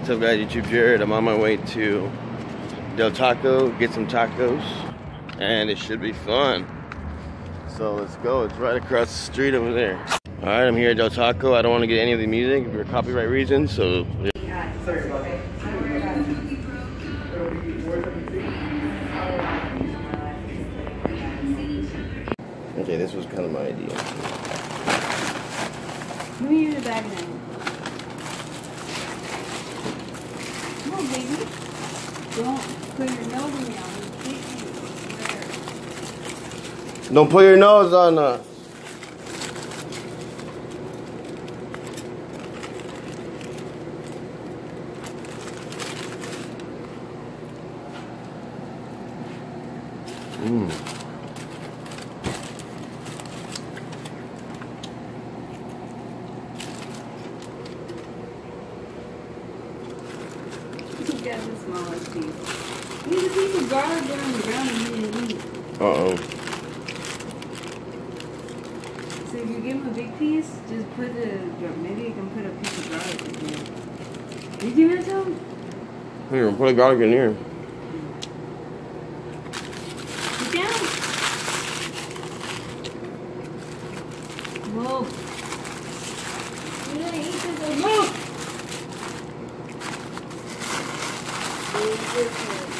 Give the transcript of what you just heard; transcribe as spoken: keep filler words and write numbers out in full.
What's up guys, YouTube Jared. I'm on my way to Del Taco, get some tacos, and it should be fun. So let's go, it's right across the street over there. Alright, I'm here at Del Taco. I don't want to get any of the music for copyright reasons, so... Okay, this was kind of my idea. Let me use the bag now. Come on, baby. Don't put your nose in me. I'm gonna kick you. Don't put your nose on us. Mmm. Got the smallest piece. There's a piece of garlic there on the ground and you didn't eat. Uh-oh. So if you give him a big piece, just put the, maybe you can put a piece of garlic in there. You give it to him? Here, put a garlic in here. Sit down. Whoa. You're gonna eat this. Move!